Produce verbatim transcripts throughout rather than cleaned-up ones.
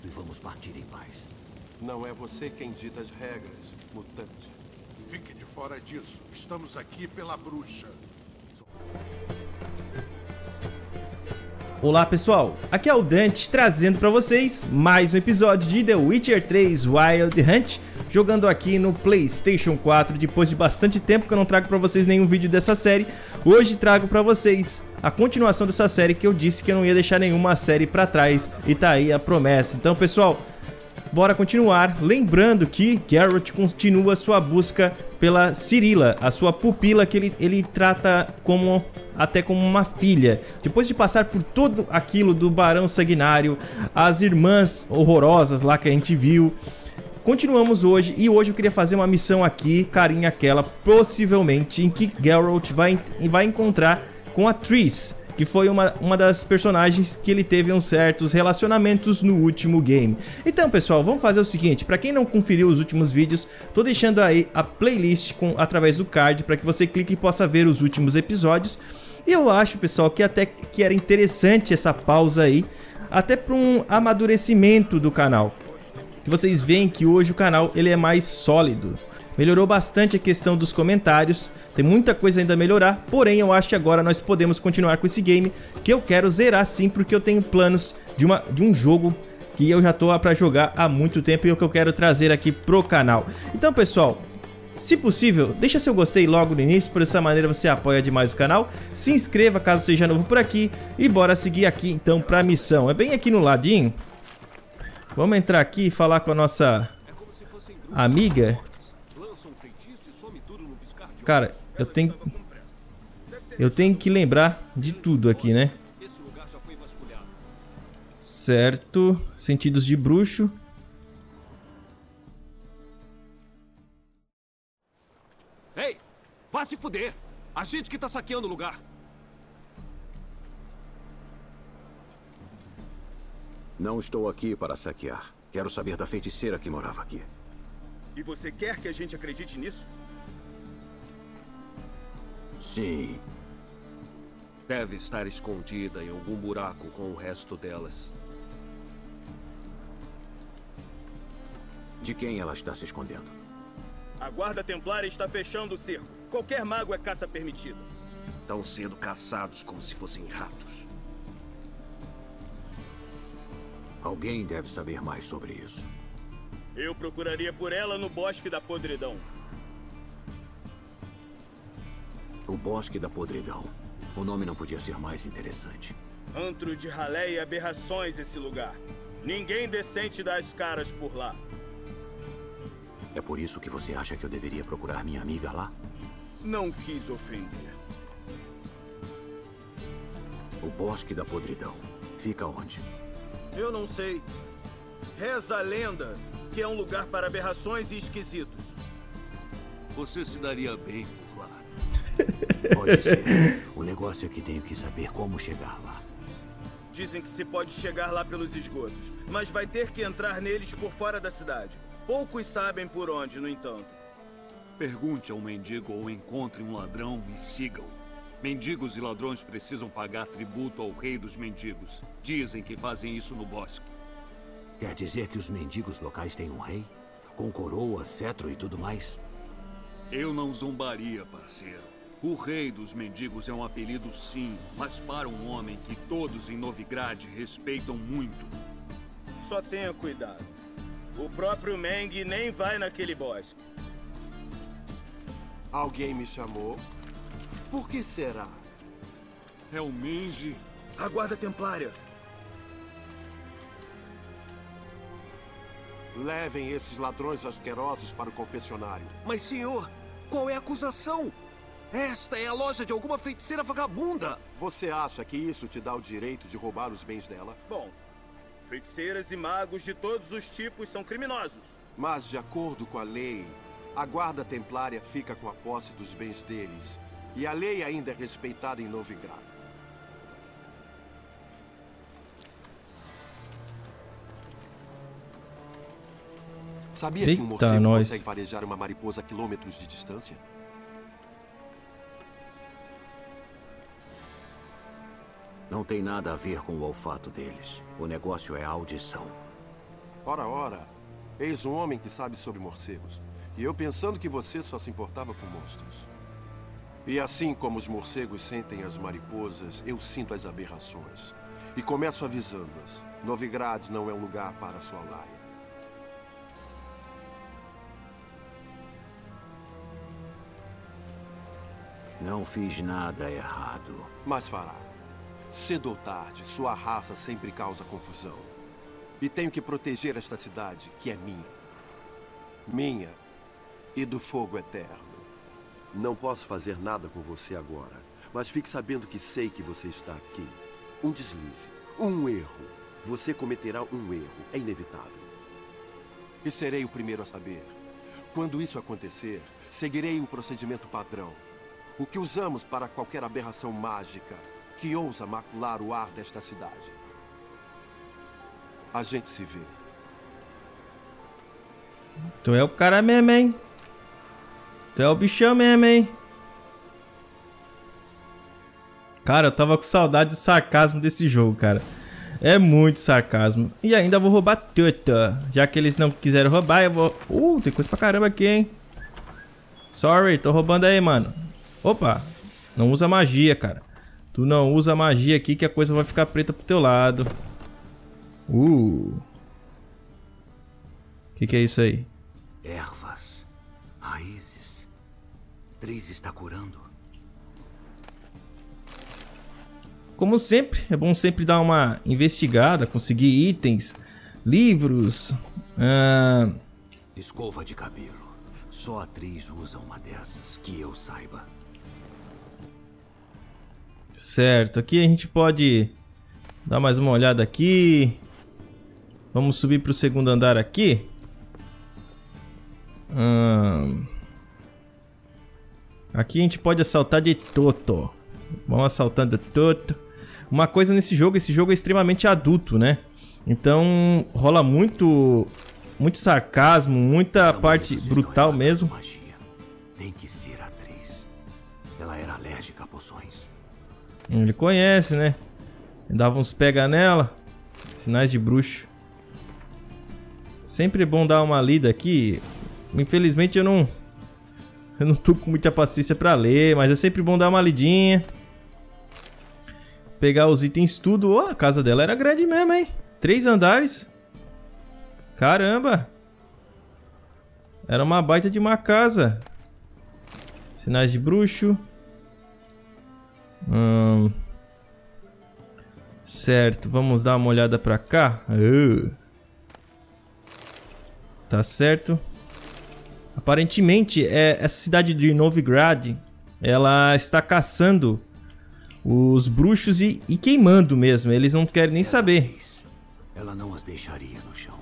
e vamos partir em paz. Não é você quem dita as regras, mutante. Fique de fora disso. Estamos aqui pela bruxa. Olá pessoal, aqui é o Dante trazendo para vocês mais um episódio de The Witcher três Wild Hunt, jogando aqui no PlayStation quatro, depois de bastante tempo que eu não trago para vocês nenhum vídeo dessa série. Hoje trago para vocês a continuação dessa série que eu disse que eu não ia deixar nenhuma série para trás, e tá aí a promessa. Então pessoal, bora continuar, lembrando que Geralt continua sua busca pela Cirilla, a sua pupila que ele, ele trata como... até como uma filha. Depois de passar por tudo aquilo do Barão Sanguinário, as irmãs horrorosas lá que a gente viu, continuamos hoje, e hoje eu queria fazer uma missão aqui, carinha aquela, possivelmente, em que Geralt vai, vai encontrar com a Triss, que foi uma, uma das personagens que ele teve uns certos relacionamentos no último game. Então pessoal, vamos fazer o seguinte, para quem não conferiu os últimos vídeos, tô deixando aí a playlist com, através do card, para que você clique e possa ver os últimos episódios. E eu acho, pessoal, que até que era interessante essa pausa aí, até para um amadurecimento do canal. Que vocês veem que hoje o canal ele é mais sólido. Melhorou bastante a questão dos comentários, tem muita coisa ainda a melhorar, porém eu acho que agora nós podemos continuar com esse game, que eu quero zerar sim, porque eu tenho planos de, uma, de um jogo que eu já tô para jogar há muito tempo e é o que eu quero trazer aqui pro canal. Então, pessoal, se possível, deixa seu gostei logo no início, por essa maneira você apoia demais o canal. Se inscreva caso seja novo por aqui e bora seguir aqui então pra missão. É bem aqui no ladinho. Vamos entrar aqui e falar com a nossa amiga. Cara, eu tenho eu tenho que lembrar de tudo aqui, né? Certo, sentidos de bruxo. Ei, vá se fuder! A gente que tá saqueando o lugar. Não estou aqui para saquear. Quero saber da feiticeira que morava aqui. E você quer que a gente acredite nisso? Sim. Deve estar escondida em algum buraco com o resto delas. De quem ela está se escondendo? A guarda templária está fechando o cerco. Qualquer mago é caça permitida. Estão sendo caçados como se fossem ratos. Alguém deve saber mais sobre isso. Eu procuraria por ela no Bosque da Podridão. O Bosque da Podridão. O nome não podia ser mais interessante. Antro de ralé e aberrações esse lugar. Ninguém decente dá as caras por lá. É por isso que você acha que eu deveria procurar minha amiga lá? Não quis ofender. O Bosque da Podridão. Fica onde? Eu não sei. Reza a lenda que é um lugar para aberrações e esquisitos. Você se daria bem por lá. Pode ser. O negócio é que tenho que saber como chegar lá. Dizem que se pode chegar lá pelos esgotos, mas vai ter que entrar neles por fora da cidade. Poucos sabem por onde, no entanto. Pergunte a um mendigo ou encontre um ladrão e siga-o. Mendigos e ladrões precisam pagar tributo ao rei dos mendigos. Dizem que fazem isso no bosque. Quer dizer que os mendigos locais têm um rei? Com coroa, cetro e tudo mais? Eu não zombaria, parceiro. O rei dos mendigos é um apelido sim, mas para um homem que todos em Novigrad respeitam muito. Só tenha cuidado. O próprio Meng nem vai naquele bosque. Alguém me chamou? Por que será? É o Menge. A guarda templária. Levem esses ladrões asquerosos para o confessionário. Mas, senhor, qual é a acusação? Esta é a loja de alguma feiticeira vagabunda. Você acha que isso te dá o direito de roubar os bens dela? Bom, feiticeiras e magos de todos os tipos são criminosos. Mas, de acordo com a lei, a guarda templária fica com a posse dos bens deles. E a lei ainda é respeitada em Novigrad. Sabia Eita, que um morcego nós. consegue farejar uma mariposa a quilômetros de distância? Não tem nada a ver com o olfato deles. O negócio é a audição. Ora, ora. Eis um homem que sabe sobre morcegos. E eu pensando que você só se importava com monstros. E assim como os morcegos sentem as mariposas, eu sinto as aberrações. E começo avisando-as. Novigrad não é um lugar para a sua laia. Não fiz nada errado. Mas fará. Cedo ou tarde, sua raça sempre causa confusão. E tenho que proteger esta cidade, que é minha. Minha e do fogo eterno. Não posso fazer nada com você agora, mas fique sabendo que sei que você está aqui. Um deslize, um erro. Você cometerá um erro, é inevitável. E serei o primeiro a saber. Quando isso acontecer, seguirei o procedimento padrão. O que usamos para qualquer aberração mágica que ousa macular o ar desta cidade. A gente se vê. Tu é o cara mesmo, hein? Tu é o bichão mesmo, hein? Cara, eu tava com saudade do sarcasmo desse jogo, cara. É muito sarcasmo. E ainda vou roubar tudo. Já que eles não quiseram roubar, eu vou... Uh, tem coisa pra caramba aqui, hein? Sorry, tô roubando aí, mano. Opa, não usa magia, cara. Tu não usa magia aqui que a coisa vai ficar preta pro teu lado. Uh. Que que é isso aí? Ervas, raízes. Tris está curando. Como sempre, é bom sempre dar uma investigada, conseguir itens, livros. Ah... Escova de cabelo. Só a Tris usa uma dessas, que eu saiba. Certo, aqui a gente pode dar mais uma olhada aqui. Vamos subir para o segundo andar aqui. Hum... Aqui a gente pode assaltar de toto. Vamos assaltando de toto. Uma coisa nesse jogo, esse jogo é extremamente adulto, né? Então rola muito, muito sarcasmo, muita parte brutal mesmo. Magia. Tem que ser a Tris. Ela era alérgica a poções. Ele conhece, né? Dava uns pega nela. Sinais de bruxo. Sempre é bom dar uma lida aqui. Infelizmente eu não... Eu não tô com muita paciência pra ler, mas é sempre bom dar uma lidinha. Pegar os itens tudo. Oh, a casa dela era grande mesmo, hein? Três andares. Caramba. Era uma baita de uma casa. Sinais de bruxo. Hum. Certo, vamos dar uma olhada pra cá. Uh. Tá certo. Aparentemente, é, essa cidade de Novigrad, ela está caçando os bruxos e, e queimando mesmo. Eles não querem nem saber. Ela não as deixaria no chão.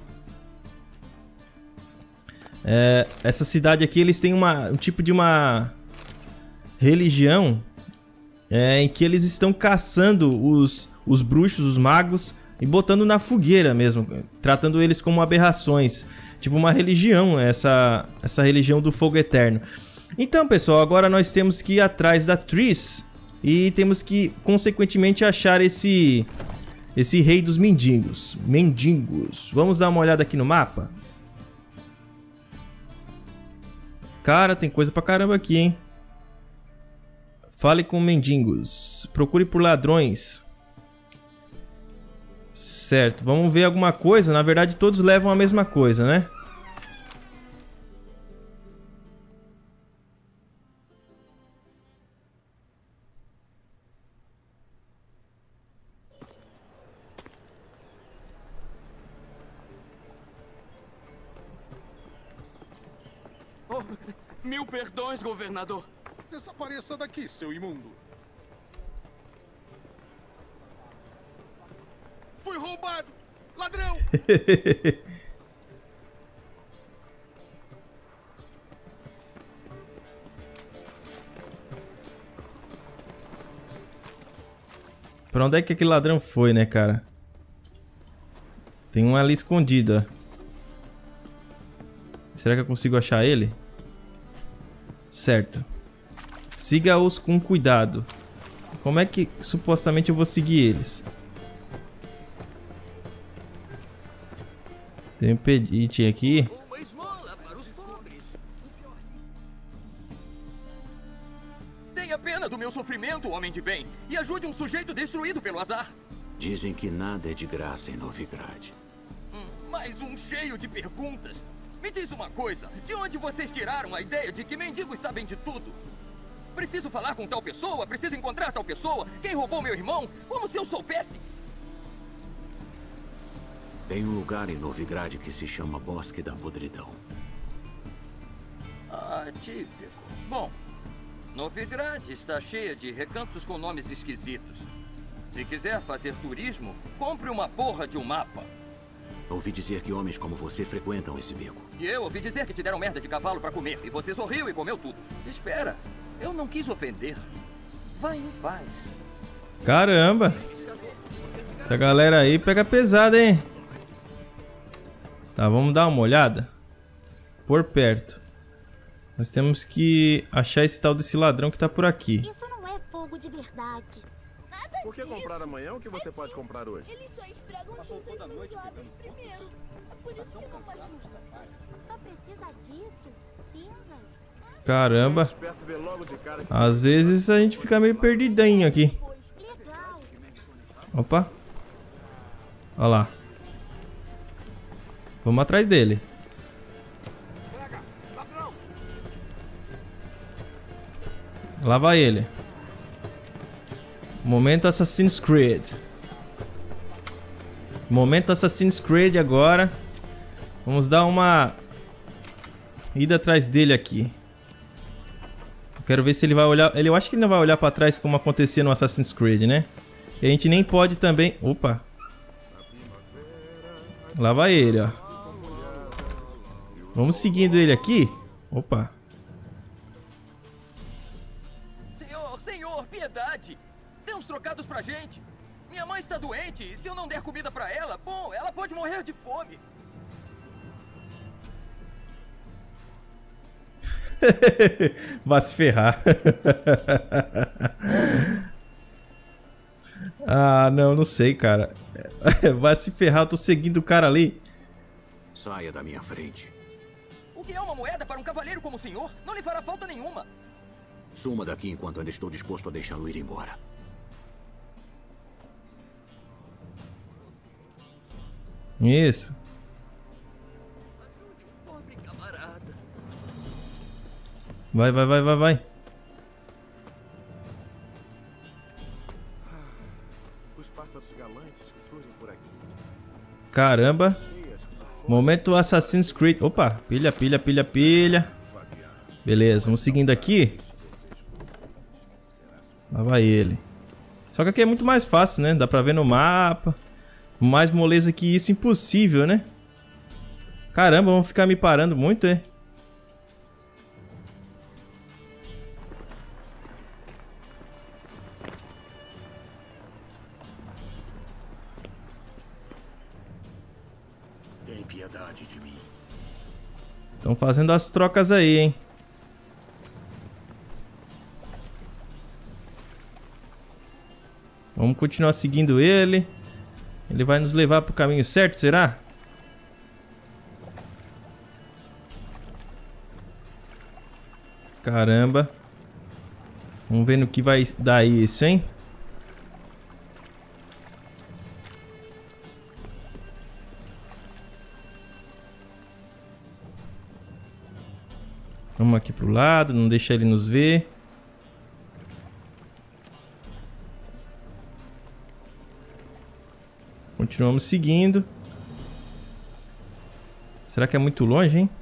É, essa cidade aqui, eles têm uma, um tipo de uma religião é, em que eles estão caçando os, os bruxos, os magos, e botando na fogueira mesmo, tratando eles como aberrações. Tipo uma religião, essa, essa religião do fogo eterno. Então, pessoal, agora nós temos que ir atrás da Tris e temos que, consequentemente, achar esse, esse rei dos mendigos. Mendigos. Vamos dar uma olhada aqui no mapa? Cara, tem coisa pra caramba aqui, hein? Fale com mendigos. Procure por ladrões. Certo, vamos ver alguma coisa. Na verdade, todos levam a mesma coisa, né? Oh, mil perdões, governador. Desapareça daqui, seu imundo. Fui roubado! Ladrão! Pra onde é que aquele ladrão foi, né, cara? Tem um ali escondido, ó. Será que eu consigo achar ele? Certo. Siga-os com cuidado. Como é que supostamente eu vou seguir eles? Tem um pedite aqui. Uma esmola para os pobres. Tenha pena do meu sofrimento, homem de bem, e ajude um sujeito destruído pelo azar. Dizem que nada é de graça em Novigrad. Hum, mais um cheio de perguntas. Me diz uma coisa, de onde vocês tiraram a ideia de que mendigos sabem de tudo? Preciso falar com tal pessoa? Preciso encontrar tal pessoa? Quem roubou meu irmão? Como se eu soubesse? Tem um lugar em Novigrad que se chama Bosque da Podridão. Ah, típico. Bom, Novigrad está cheia de recantos com nomes esquisitos. Se quiser fazer turismo, compre uma porra de um mapa. Ouvi dizer que homens como você frequentam esse beco. E eu ouvi dizer que te deram merda de cavalo pra comer, e você sorriu e comeu tudo. Espera, eu não quis ofender. Vai em paz. Caramba. Essa galera aí pega pesado, hein? Tá, vamos dar uma olhada. Por perto. Nós temos que achar esse tal desse ladrão que tá por aqui. Isso não é fogo de verdade. Nada Por que disso. comprar amanhã o que você É pode sim. comprar hoje? Eles só esfregam cinzas nos lábios primeiro. É por isso que não assusta. Só precisa disso? Cinzas? Caramba. Esperto vê logo de cara que Às vezes a gente fica meio perdidinho aqui. Legal. Opa. Olha lá. Vamos atrás dele. Lá vai ele. Momento Assassin's Creed. Momento Assassin's Creed agora. Vamos dar uma ida atrás dele aqui. Eu quero ver se ele vai olhar. Ele, eu acho que ele não vai olhar pra trás como acontecia no Assassin's Creed, né? E a gente nem pode também... Opa. Lá vai ele, ó. Vamos seguindo ele aqui. Opa. Senhor, senhor, piedade! Dê uns trocados pra gente. Minha mãe está doente e se eu não der comida pra ela, bom, ela pode morrer de fome. Vai se ferrar. Ah, não, não sei, cara. Vai se ferrar, eu tô seguindo o cara ali. Saia da minha frente. O que é uma moeda para um cavaleiro como o senhor? Não lhe fará falta nenhuma. Suma daqui enquanto ainda estou disposto a deixá-lo ir embora. Isso. Ajude o pobre camarada. Vai, vai, vai, vai, vai. os pássaros galantes que surgem por aqui. Caramba. Cheias de Momento Assassin's Creed. Opa, pilha, pilha, pilha, pilha. Beleza, vamos seguindo aqui. Lá vai ele. Só que aqui é muito mais fácil, né? Dá pra ver no mapa. Mais moleza que isso, impossível, né? Caramba, vão ficar me parando muito, é? Tem piedade de mim. Estão fazendo as trocas aí, hein? Vamos continuar seguindo ele. Ele vai nos levar pro caminho certo, será? Caramba. Vamos ver no que vai dar isso, hein? Vamos aqui pro lado, não deixa ele nos ver. Continuamos seguindo. Será que é muito longe, hein?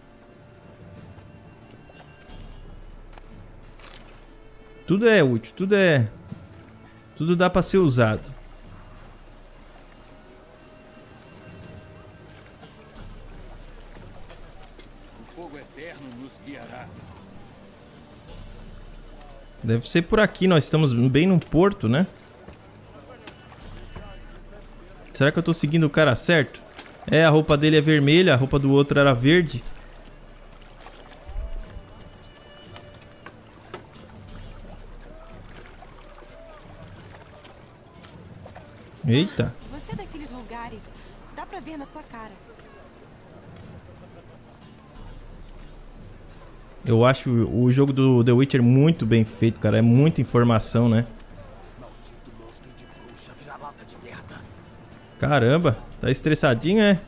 Tudo é útil, tudo é... Tudo dá pra ser usado. O fogo eterno nos guiará. Deve ser por aqui, nós estamos bem num porto, né? Será que eu tô seguindo o cara certo? É, a roupa dele é vermelha, a roupa do outro era verde. Eita. Você é daqueles lugares. Dá pra ver na sua cara. Eu acho o jogo do The Witcher muito bem feito, cara. É muita informação, né? Caramba, tá estressadinho, é?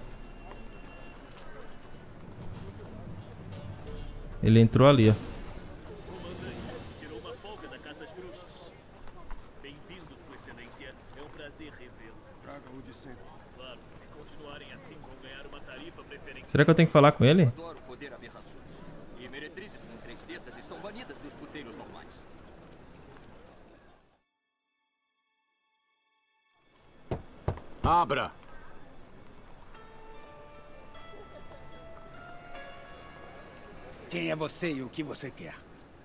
Ele entrou ali, ó. Tirou uma folga da Casa das Bruxas. Bem-vindo, Sua Excelência. É um prazer revê-lo. Traga-o de sempre. Claro, se continuarem assim, vão ganhar uma tarifa preferencial. Será que eu tenho que falar com ele? Adoro foder aberrações. E meretrizes com três tetas estão banidas dos puteiros normais. Abra! Quem é você e o que você quer?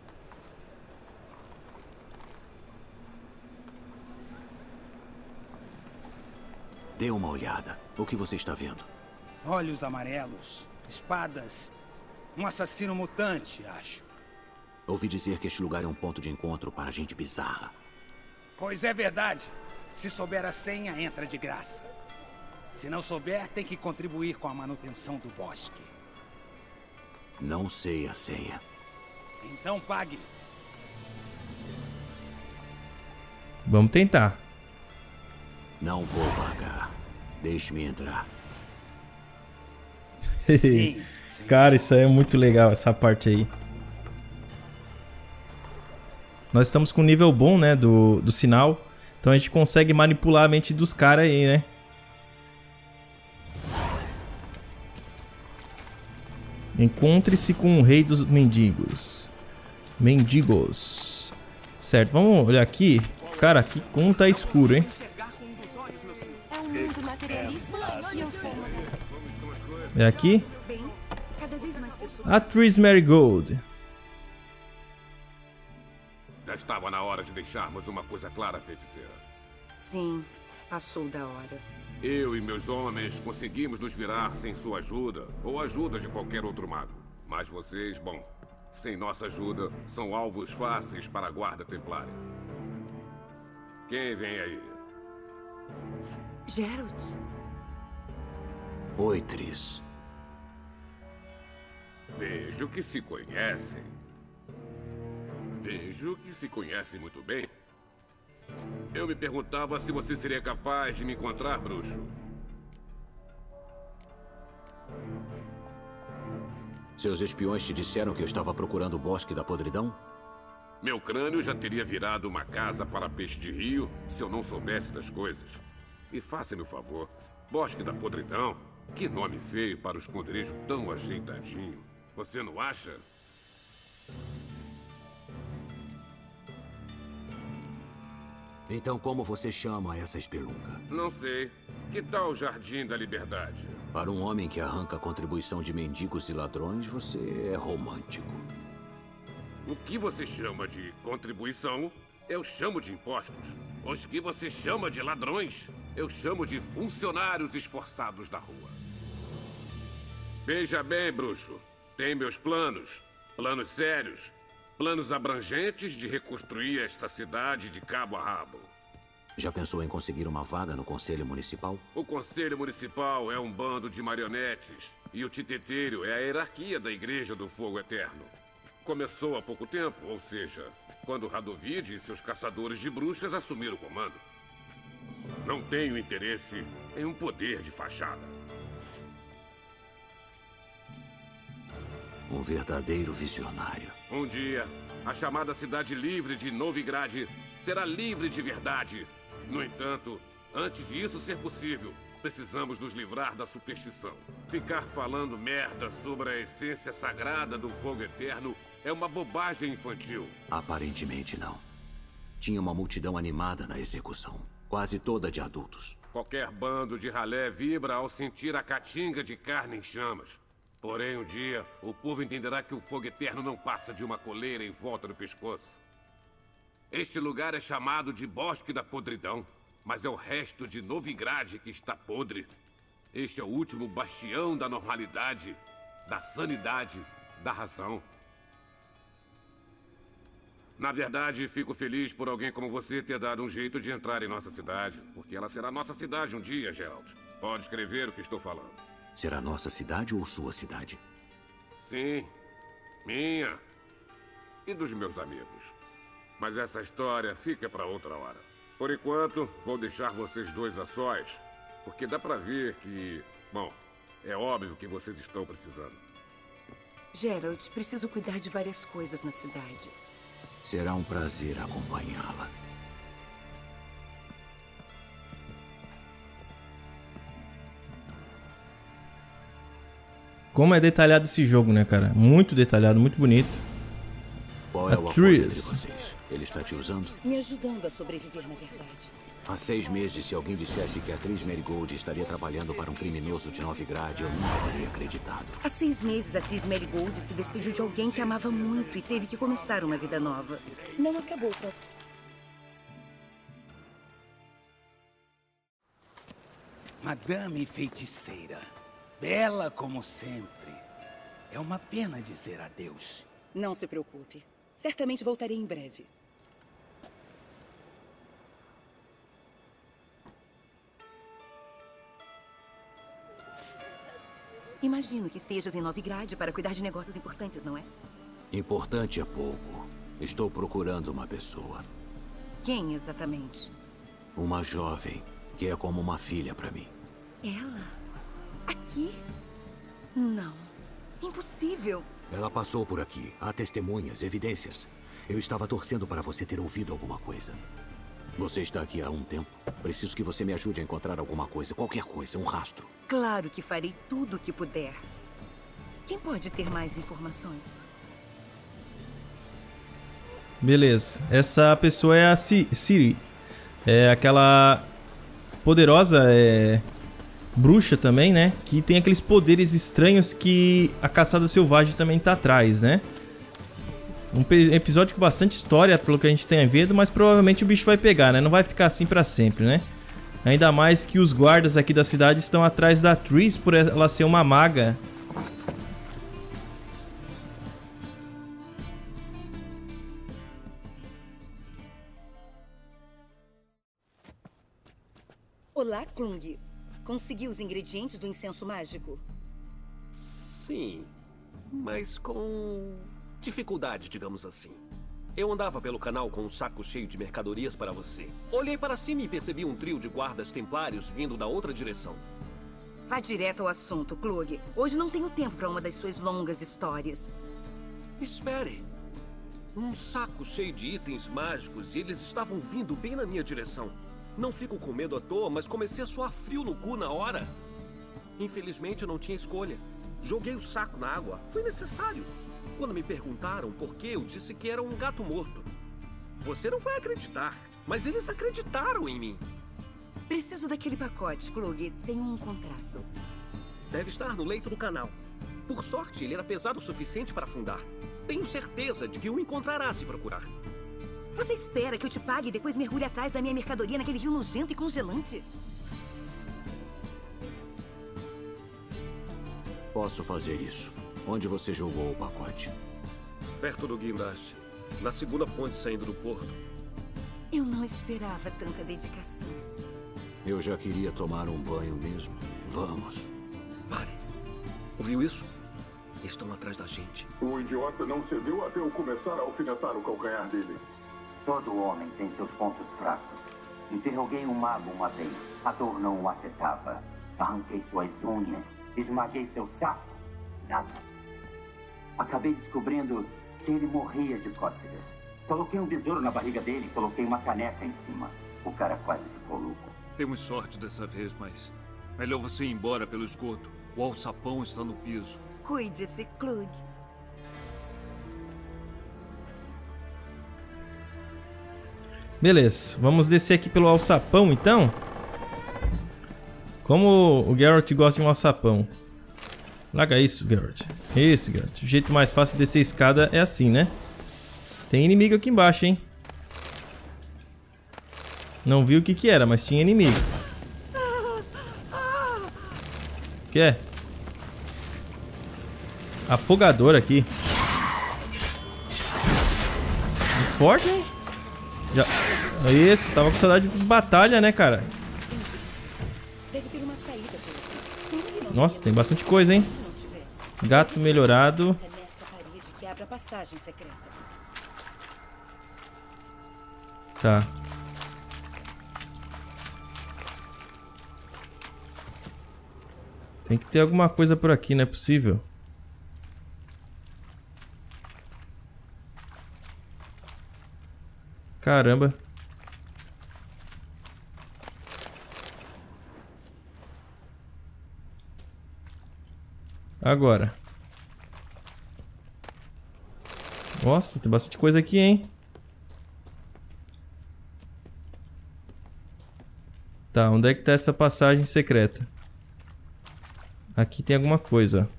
Dê uma olhada. O que você está vendo? Olhos amarelos, espadas, um assassino mutante, acho. Ouvi dizer que este lugar é um ponto de encontro para gente bizarra. Pois é verdade. Se souber a senha, entra de graça. Se não souber, tem que contribuir com a manutenção do bosque. Não sei a senha. Então pague. Vamos tentar. Não vou pagar. Deixe-me entrar. Sim, sim. Cara, isso aí é muito legal, essa parte aí. Nós estamos com um nível bom, né, do, do sinal. Então a gente consegue manipular a mente dos caras aí, né? Encontre-se com o rei dos mendigos. Mendigos. Certo, vamos olhar aqui. Cara, aqui como tá escuro, hein? É um mundo materialista e eu sou uma... É aqui? Bem, cada vez mais pessoas... Atriz Marigold. Já estava na hora de deixarmos uma coisa clara, feiticeira. Sim, passou da hora. Eu e meus homens conseguimos nos virar sem sua ajuda, ou a ajuda de qualquer outro mago. Mas vocês, bom, sem nossa ajuda, são alvos fáceis para a guarda templária. Quem vem aí? Geralt? Oi, Tris. Vejo que se conhecem. Vejo que se conhecem muito bem. Eu me perguntava se você seria capaz de me encontrar, bruxo. Seus espiões te disseram que eu estava procurando o Bosque da Podridão? Meu crânio já teria virado uma casa para peixe de rio se eu não soubesse das coisas. E faça-me o favor, Bosque da Podridão? Que nome feio para o esconderijo tão ajeitadinho. Você não acha? Então como você chama essa espelunca? Não sei. Que tal o Jardim da Liberdade? Para um homem que arranca a contribuição de mendigos e ladrões, você é romântico. O que você chama de contribuição, eu chamo de impostos. Os que você chama de ladrões, eu chamo de funcionários esforçados da rua. Veja bem, bruxo. Tem meus planos. Planos sérios. Planos abrangentes de reconstruir esta cidade de cabo a rabo. Já pensou em conseguir uma vaga no Conselho Municipal? O Conselho Municipal é um bando de marionetes. E o Titeteiro é a hierarquia da Igreja do Fogo Eterno. Começou há pouco tempo, ou seja, quando Radovid e seus caçadores de bruxas assumiram o comando. Não tenho interesse em um poder de fachada. Um verdadeiro visionário. Um dia, a chamada cidade livre de Novigrad será livre de verdade. No entanto, antes disso ser possível, precisamos nos livrar da superstição. Ficar falando merda sobre a essência sagrada do fogo eterno é uma bobagem infantil. Aparentemente não. Tinha uma multidão animada na execução. Quase toda de adultos. Qualquer bando de ralé vibra ao sentir a caatinga de carne em chamas. Porém, um dia, o povo entenderá que o fogo eterno não passa de uma coleira em volta do pescoço. Este lugar é chamado de Bosque da Podridão, mas é o resto de Novigrad que está podre. Este é o último bastião da normalidade, da sanidade, da razão. Na verdade, fico feliz por alguém como você ter dado um jeito de entrar em nossa cidade, porque ela será nossa cidade um dia, Geralt. Pode escrever o que estou falando. Será nossa cidade ou sua cidade? Sim, minha. e dos meus amigos. Mas essa história fica para outra hora. Por enquanto, vou deixar vocês dois a sós, porque dá pra ver que, bom, é óbvio que vocês estão precisando. Geralt, preciso cuidar de várias coisas na cidade. Será um prazer acompanhá-la. Como é detalhado esse jogo, né, cara? Muito detalhado, muito bonito. Qual é o acordo entre vocês? Ele está te usando? Me ajudando a sobreviver, na verdade. Há seis meses, se alguém dissesse que a atriz Marigold estaria trabalhando para um criminoso de Novigrad, eu nunca teria acreditado. Há seis meses, a atriz Marigold se despediu de alguém que amava muito e teve que começar uma vida nova. Não acabou, Pop. Madame Feiticeira. Bela como sempre. É uma pena dizer adeus. Não se preocupe. Certamente voltarei em breve. Imagino que estejas em Novigrad para cuidar de negócios importantes, não é? Importante é pouco. Estou procurando uma pessoa. Quem exatamente? Uma jovem, que é como uma filha para mim. Ela? Aqui? Não. Impossível. Ela passou por aqui. Há testemunhas, evidências. Eu estava torcendo para você ter ouvido alguma coisa. Você está aqui há um tempo. Preciso que você me ajude a encontrar alguma coisa, qualquer coisa, um rastro. Claro que farei tudo o que puder. Quem pode ter mais informações? Beleza. Essa pessoa é a Ciri. É aquela poderosa é... bruxa também, né? Que tem aqueles poderes estranhos que a Caçada Selvagem também tá atrás, né? Um episódio com bastante história, pelo que a gente tem vendo, mas provavelmente o bicho vai pegar, né? Não vai ficar assim pra sempre, né? Ainda mais que os guardas aqui da cidade estão atrás da Triss por ela ser uma maga. Olá, Klung. Conseguiu os ingredientes do incenso mágico? Sim, mas com dificuldade, digamos assim. Eu andava pelo canal com um saco cheio de mercadorias para você. Olhei para cima e percebi um trio de guardas templários vindo da outra direção. Vá direto ao assunto, Klug. Hoje não tenho tempo para uma das suas longas histórias. Espere. Um saco cheio de itens mágicos e eles estavam vindo bem na minha direção. Não fico com medo à toa, mas comecei a suar frio no cu na hora. Infelizmente, eu não tinha escolha. Joguei o saco na água. Foi necessário. Quando me perguntaram por que, eu disse que era um gato morto. Você não vai acreditar, mas eles acreditaram em mim. Preciso daquele pacote, Klug. Tenho um contrato. Deve estar no leito do canal. Por sorte, ele era pesado o suficiente para afundar. Tenho certeza de que o encontrará se procurar. Você espera que eu te pague e depois mergulhe atrás da minha mercadoria naquele rio nojento e congelante? Posso fazer isso. Onde você jogou o pacote? Perto do guindaste. Na segunda ponte saindo do porto. Eu não esperava tanta dedicação. Eu já queria tomar um banho mesmo. Vamos. Pare. Ouviu isso? Estão atrás da gente. O idiota não cedeu até eu começar a alfinetar o calcanhar dele. Todo homem tem seus pontos fracos. Interroguei um mago uma vez. A dor não o afetava. Arranquei suas unhas. Esmaguei seu saco. Nada. Acabei descobrindo que ele morria de cócegas. Coloquei um besouro na barriga dele e coloquei uma caneca em cima. O cara quase ficou louco. Temos sorte dessa vez, mas melhor você ir embora pelo esgoto. O alçapão está no piso. Cuide-se, Klug. Beleza, vamos descer aqui pelo alçapão, então. Como o Geralt gosta de um alçapão. Larga isso, Geralt. Isso, Geralt. O jeito mais fácil de descer a escada é assim, né? Tem inimigo aqui embaixo, hein? Não vi o que que era, mas tinha inimigo. O que é? Afogador aqui. Muito forte, hein? Já... Isso, tava com saudade de batalha, né, cara? Nossa, tem bastante coisa, hein? Gato melhorado. Tá. Tem que ter alguma coisa por aqui, não é possível. Caramba. Agora. Nossa, tem bastante coisa aqui, hein? Tá, onde é que tá essa passagem secreta? Aqui tem alguma coisa.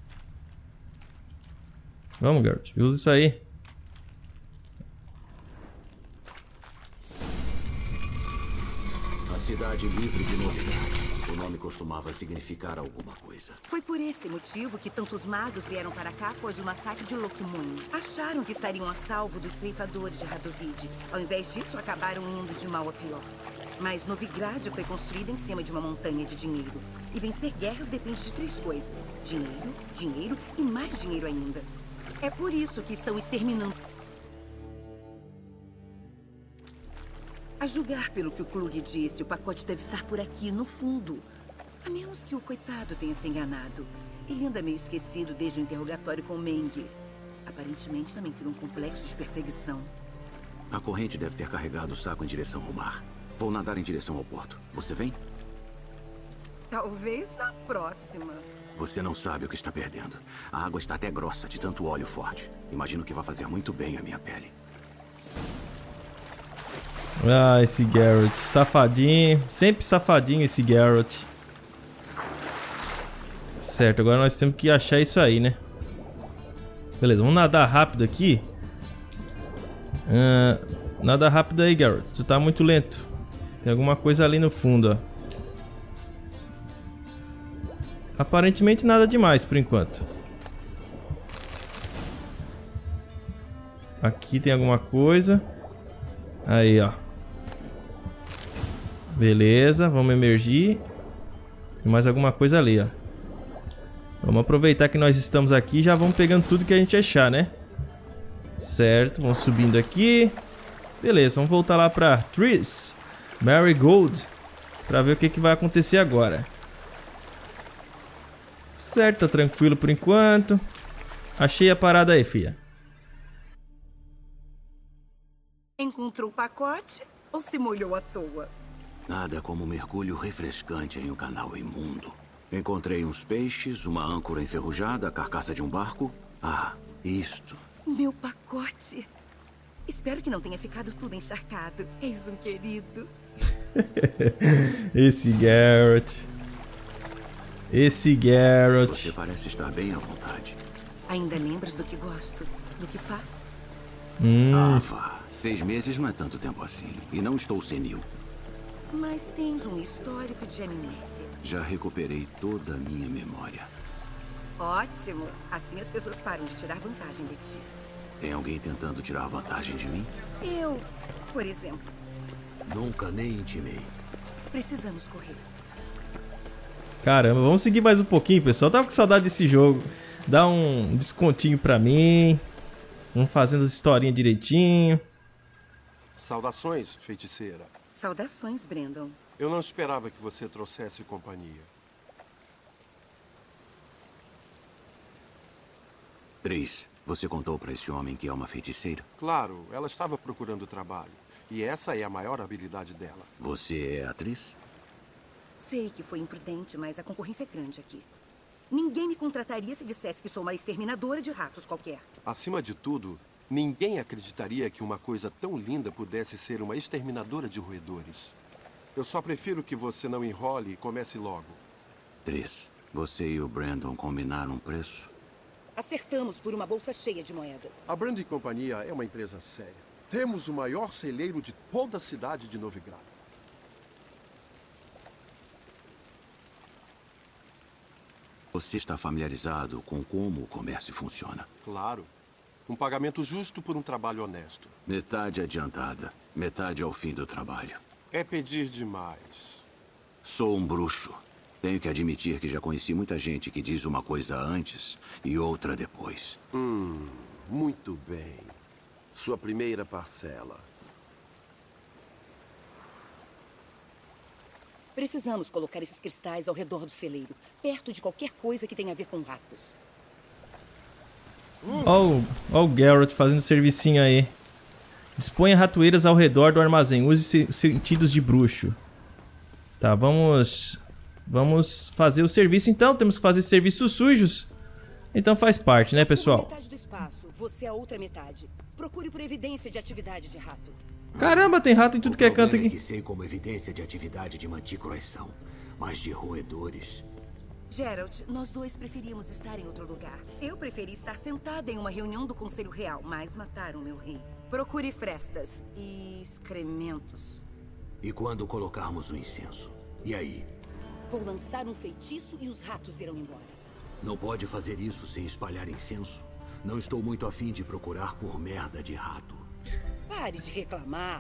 Vamos, Garrett. Usa isso aí. A cidade livre de Novidade. O nome costumava significar alguma coisa. Foi por esse motivo que tantos magos vieram para cá após o massacre de Lockmoon. Acharam que estariam a salvo dos ceifadores de Radovid. Ao invés disso, acabaram indo de mal a pior. Mas Novigrad foi construída em cima de uma montanha de dinheiro. E vencer guerras depende de três coisas. Dinheiro, dinheiro e mais dinheiro ainda. É por isso que estão exterminando. A julgar pelo que o Klug disse, o pacote deve estar por aqui, no fundo. A menos que o coitado tenha se enganado. Ele anda meio esquecido desde o interrogatório com Meng. Aparentemente também tem um complexo de perseguição. A corrente deve ter carregado o saco em direção ao mar. Vou nadar em direção ao porto. Você vem? Talvez na próxima. Você não sabe o que está perdendo. A água está até grossa de tanto óleo forte. Imagino que vai fazer muito bem à minha pele. Ah, esse Garrett. Safadinho. Sempre safadinho esse Garrett. Certo, agora nós temos que achar isso aí, né? Beleza, vamos nadar rápido aqui. Uh, nada rápido aí, Garrett. Tu tá muito lento. Tem alguma coisa ali no fundo, ó. Aparentemente nada demais por enquanto. Aqui tem alguma coisa. Aí, ó. Beleza, vamos emergir. Tem mais alguma coisa ali, ó. Vamos aproveitar que nós estamos aqui e já vamos pegando tudo que a gente achar, né? Certo, vamos subindo aqui. Beleza, vamos voltar lá pra Triss Marigold pra ver o que, que vai acontecer agora. Certo, tá tranquilo por enquanto. Achei a parada aí, filha. Encontrou o pacote ou se molhou à toa? Nada como um mergulho refrescante em um canal imundo. Encontrei uns peixes, uma âncora enferrujada, a carcaça de um barco. Ah, isto. Meu pacote. Espero que não tenha ficado tudo encharcado. És um querido. Esse Garrett. Esse Garrett. Você parece estar bem à vontade. Ainda lembras do que gosto? Do que faço? Hum. Ah, vá. Seis meses não é tanto tempo assim. E não estou senil. Mas tens um histórico de amnésia. Já recuperei toda a minha memória. Ótimo. Assim as pessoas param de tirar vantagem de ti. Tem alguém tentando tirar vantagem de mim? Eu, por exemplo. Nunca nem intimei. Precisamos correr. Caramba, vamos seguir mais um pouquinho, pessoal. Eu tava com saudade desse jogo. Dá um descontinho pra mim. Vamos fazendo as historinhas direitinho. Saudações, feiticeira. Saudações, Brandon. Eu não esperava que você trouxesse companhia. Triss, você contou pra esse homem que é uma feiticeira? Claro, ela estava procurando trabalho. E essa é a maior habilidade dela. Você é atriz? Sei que foi imprudente, mas a concorrência é grande aqui. Ninguém me contrataria se dissesse que sou uma exterminadora de ratos qualquer. Acima de tudo, ninguém acreditaria que uma coisa tão linda pudesse ser uma exterminadora de roedores. Eu só prefiro que você não enrole e comece logo. Triss, você e o Brandon combinaram um preço? Acertamos por uma bolsa cheia de moedas. A Brandon Companhia é uma empresa séria. Temos o maior celeiro de toda a cidade de Novigrad. Você está familiarizado com como o comércio funciona? Claro. Um pagamento justo por um trabalho honesto. Metade adiantada, metade ao fim do trabalho. É pedir demais. Sou um bruxo. Tenho que admitir que já conheci muita gente que diz uma coisa antes e outra depois. Hum, muito bem. Sua primeira parcela. Precisamos colocar esses cristais ao redor do celeiro, perto de qualquer coisa que tenha a ver com ratos. Ó o Geralt fazendo servicinho aí. Disponha ratoeiras ao redor do armazém. Use os sentidos de bruxo. Tá, vamos... Vamos fazer o serviço então. Temos que fazer serviços sujos. Então faz parte, né, pessoal? Metade do espaço, você a outra metade. Procure por evidência de atividade de rato. Caramba, tem rato em tudo que é canto aqui. O que sei como evidência de atividade de mantícoras são, mas de roedores. Geralt, nós dois preferíamos estar em outro lugar. Eu preferi estar sentada em uma reunião do Conselho Real, mas mataram meu rei. Procure frestas e excrementos. E quando colocarmos o incenso? E aí? Vou lançar um feitiço e os ratos irão embora. Não pode fazer isso sem espalhar incenso. Não estou muito afim de procurar por merda de rato. Pare de reclamar.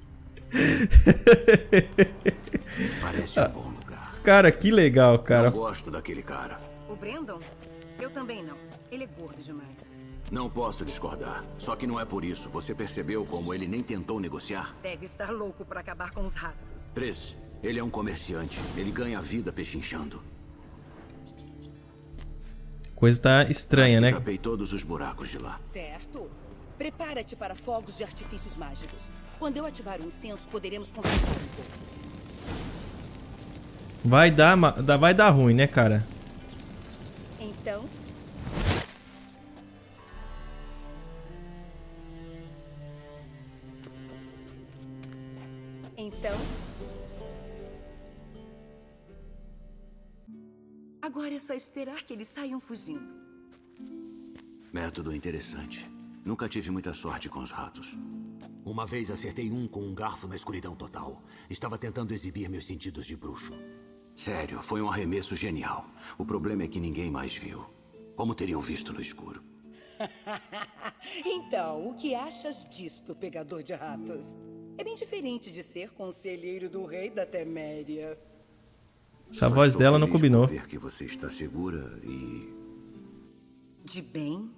Parece um bom lugar. Cara, que legal, cara. Não gosto daquele cara. O Brandon? Eu também não. Ele é gordo demais. Não posso discordar. Só que não é por isso. Você percebeu como ele nem tentou negociar? Deve estar louco para acabar com os ratos. Três. Ele é um comerciante. Ele ganha a vida pechinchando. Coisa tá estranha, né? Tapei todos os buracos de lá. Certo. Prepara-te para fogos de artifícios mágicos. Quando eu ativar o incenso, poderemos conversar um pouco. Vai dar, vai dar ruim, né, cara? Então... Então... Agora é só esperar que eles saiam fugindo. Método interessante. Nunca tive muita sorte com os ratos. Uma vez acertei um com um garfo na escuridão total. Estava tentando exibir meus sentidos de bruxo. Sério, foi um arremesso genial. O problema é que ninguém mais viu. Como teriam visto no escuro? Então, o que achas disto, pegador de ratos? É bem diferente de ser conselheiro do rei da Teméria. Essa voz dela não combinou. Ver que você está segura e... De bem?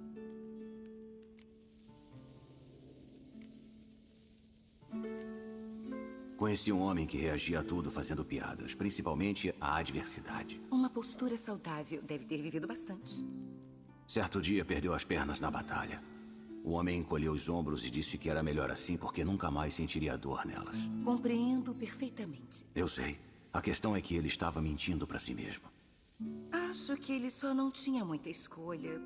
Conheci um homem que reagia a tudo fazendo piadas, principalmente à adversidade. Uma postura saudável. Deve ter vivido bastante. Certo dia perdeu as pernas na batalha. O homem encolheu os ombros e disse que era melhor assim porque nunca mais sentiria dor nelas. Compreendo perfeitamente. Eu sei. A questão é que ele estava mentindo para si mesmo. Acho que ele só não tinha muita escolha.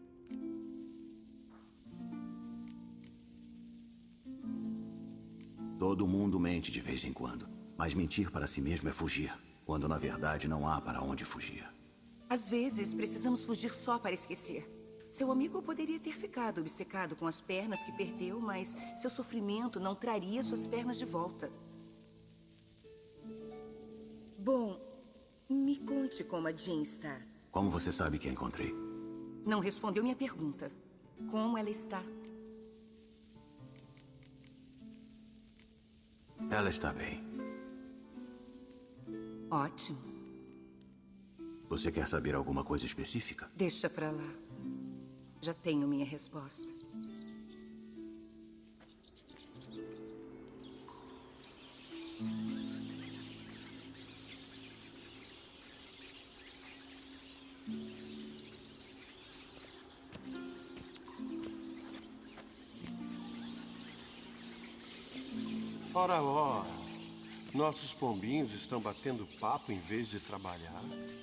Todo mundo mente de vez em quando. Mas mentir para si mesmo é fugir, quando na verdade não há para onde fugir. Às vezes precisamos fugir só para esquecer. Seu amigo poderia ter ficado obcecado com as pernas que perdeu, mas seu sofrimento não traria suas pernas de volta. Bom, me conte como a Jean está. Como você sabe que a encontrei? Não respondeu minha pergunta. Como ela está? Ela está bem. Ótimo. Você quer saber alguma coisa específica? Deixa pra lá. Já tenho minha resposta. Ora, ora. Nossos pombinhos estão batendo papo em vez de trabalhar.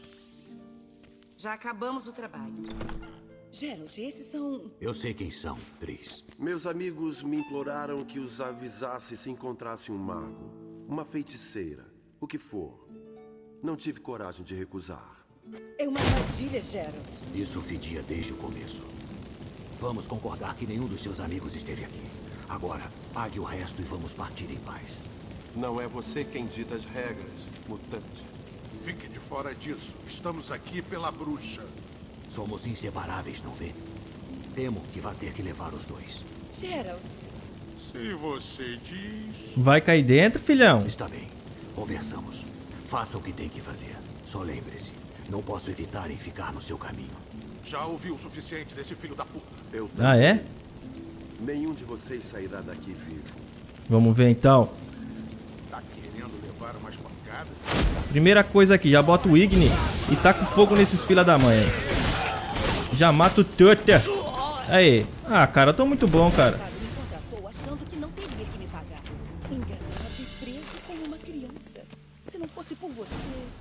Já acabamos o trabalho. Geralt, esses são... Eu sei quem são, Tris. Meus amigos me imploraram que os avisasse se encontrasse um mago, uma feiticeira, o que for. Não tive coragem de recusar. É uma armadilha, Geralt. Isso fedia desde o começo. Vamos concordar que nenhum dos seus amigos esteve aqui. Agora, pague o resto e vamos partir em paz. Não é você quem dita as regras, mutante. Fique de fora disso. Estamos aqui pela bruxa. Somos inseparáveis, não vê? Temo que vá ter que levar os dois. Geralt. Se você diz... Vai cair dentro, filhão? Está bem. Conversamos. Faça o que tem que fazer. Só lembre-se, não posso evitar em ficar no seu caminho. Já ouvi o suficiente desse filho da puta. Eu ah, é? Nenhum de vocês sairá daqui vivo. Vamos ver então. Tá querendo temendo levar umas pancadas? Primeira coisa aqui, já bota o Igni e taca o fogo nesses fila da mãe. Já mata o Tutter. Aí. Ah, cara, eu tô muito bom, cara. Tô achando que não teria que me pagar. Enganado e preso como uma criança. Se não fosse por você...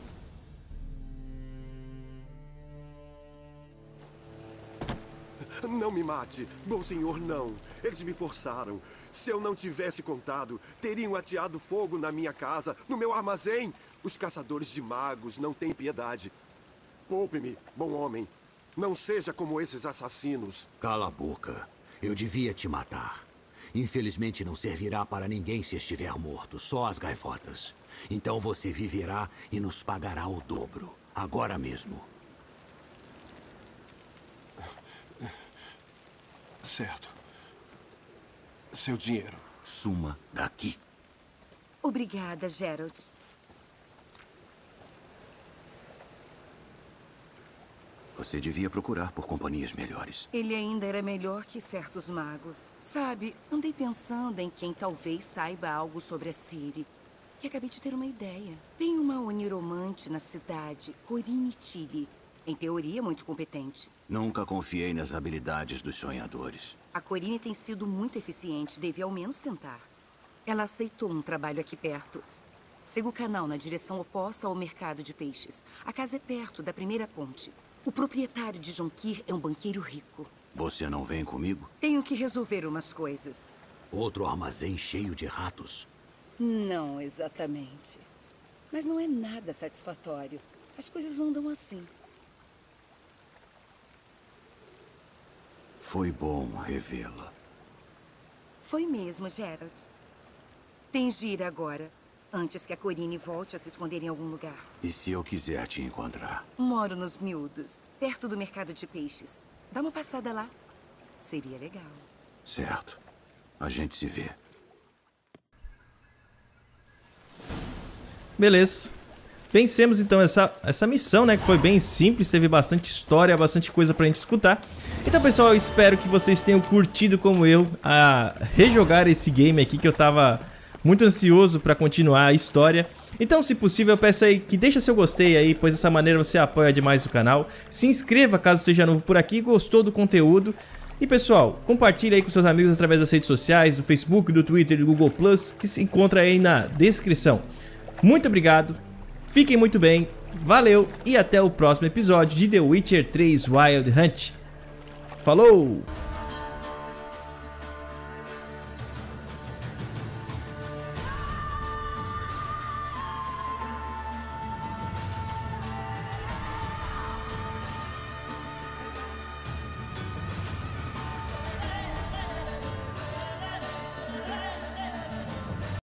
Não me mate. Bom senhor, não. Eles me forçaram. Se eu não tivesse contado, teriam ateado fogo na minha casa, no meu armazém. Os caçadores de magos não têm piedade. Poupe-me, bom homem. Não seja como esses assassinos. Cala a boca. Eu devia te matar. Infelizmente não servirá para ninguém se estiver morto, só as gaivotas. Então você viverá e nos pagará o dobro. Agora mesmo. Certo. Seu dinheiro. Suma daqui. Obrigada, Geralt. Você devia procurar por companhias melhores. Ele ainda era melhor que certos magos. Sabe, andei pensando em quem talvez saiba algo sobre a Ciri. E acabei de ter uma ideia. Tem uma oniromante na cidade, Corinne Tilly. Em teoria, muito competente. Nunca confiei nas habilidades dos sonhadores. A Corinne tem sido muito eficiente, deve ao menos tentar. Ela aceitou um trabalho aqui perto. Siga o canal na direção oposta ao mercado de peixes. A casa é perto da primeira ponte. O proprietário de Jonkir é um banqueiro rico. Você não vem comigo? Tenho que resolver umas coisas. Outro armazém cheio de ratos? Não exatamente. Mas não é nada satisfatório. As coisas andam assim. Foi bom revê-la. Foi mesmo, Geralt. Tens de ir agora, antes que a Corinne volte a se esconder em algum lugar. E se eu quiser te encontrar? Moro nos Miúdos, perto do mercado de peixes. Dá uma passada lá. Seria legal. Certo. A gente se vê. Beleza. Vencemos então essa, essa missão, né? Que foi bem simples, teve bastante história, bastante coisa pra gente escutar. Então, pessoal, eu espero que vocês tenham curtido como eu a rejogar esse game aqui, que eu tava muito ansioso pra continuar a história. Então, se possível, eu peço aí que deixa seu gostei aí, pois dessa maneira você apoia demais o canal. Se inscreva caso seja novo por aqui, gostou do conteúdo. E, pessoal, compartilhe aí com seus amigos através das redes sociais, do Facebook, do Twitter e do Google Plus, que se encontra aí na descrição. Muito obrigado. Fiquem muito bem, valeu e até o próximo episódio de The Witcher três Wild Hunt. Falou!